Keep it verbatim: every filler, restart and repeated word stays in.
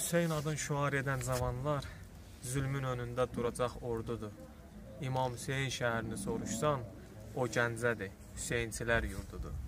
Hüseyn adın şüar edən zamanlar zülmün önündə duracaq ordudur. İmam Hüseyn şəhərini soruşsan, o Gəncədir, Hüseynçilər yurdudur.